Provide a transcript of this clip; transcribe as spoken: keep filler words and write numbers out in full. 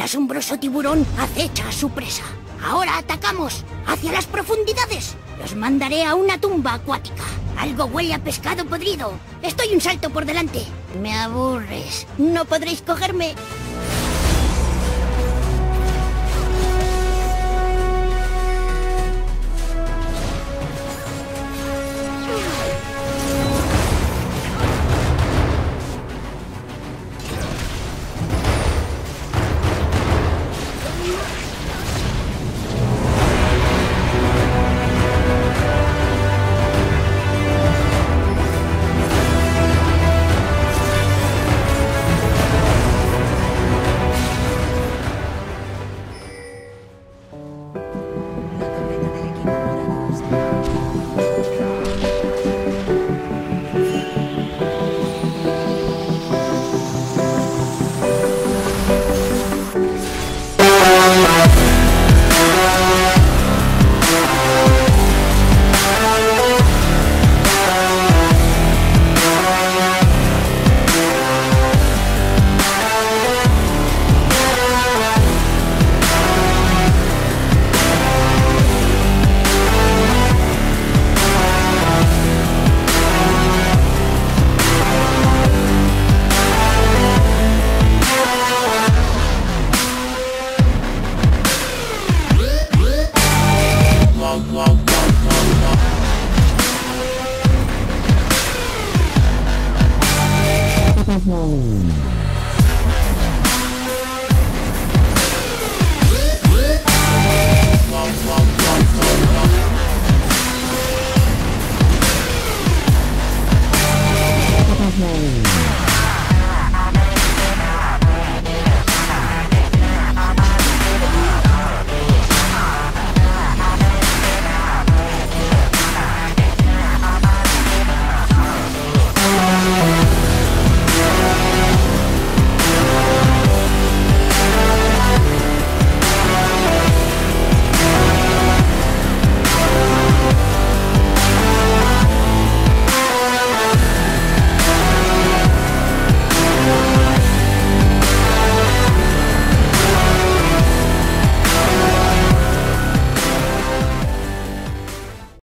asombroso tiburón acecha a su presa. Ahora atacamos hacia las profundidades. Los mandaré a una tumba acuática. Algo huele a pescado podrido. Estoy un salto por delante. Me aburres. No podréis cogerme.